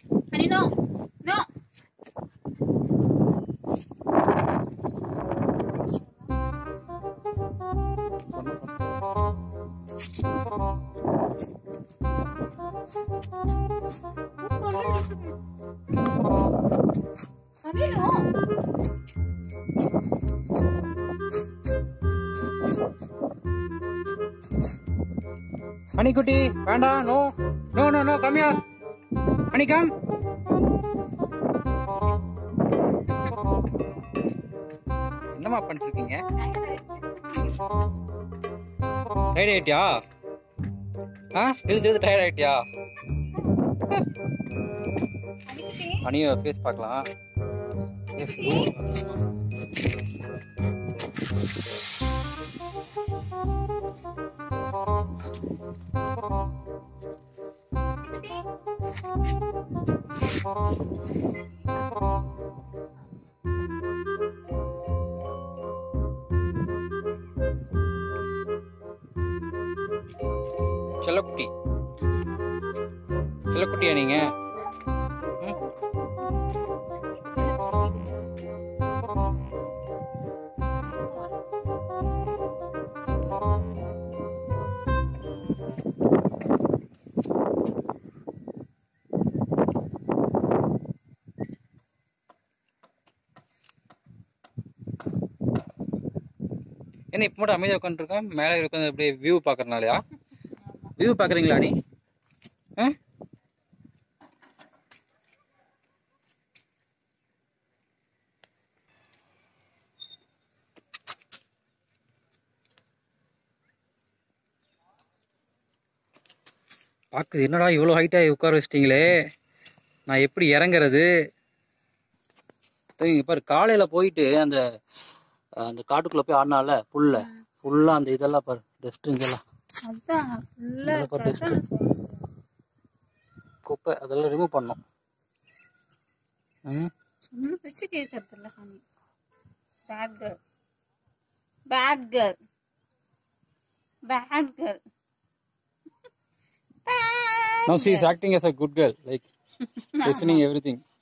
Honey, no. No. Honey, no. Honey குட்டி வேண்டாம். No no no no come here. Honey come. என்னமா பண்ணிட்டு இருக்கீங்க? டயர்ட் ஆயிட்டியா? இழுத்து டயர்ட் ஆயிட்டியா? அனியோட ஃபேஸ் பார்க்கலாம். எஸ். செல்லக்குட்டி செல்லக்குட்டியா நீங்க? என்ன இப்போ மட்டும் அமைதியாக உட்காந்துருக்கேன்? மேலே உட்காந்து அப்படியே வியூ பார்க்கறனாலயா? வியூ பார்க்குறீங்களா நீ? பார்க்குது. என்னடா இவ்வளோ ஹைட்டாக உட்கார வச்சிட்டிங்களே, நான் எப்படி இறங்குறது? இங்கே பாரு, காலையில் போயிட்டு அந்த அந்த காட்டுக்குள்ளே போய் ஆடினால ஃபுல்லாக அந்த இதெல்லாம் பாரு, டஸ்ட்டுங்கெல்லாம் குப்பை அதெல்லாம் ரிமூவ் பண்ணோம். Now she is acting as a good girl, like listening everything.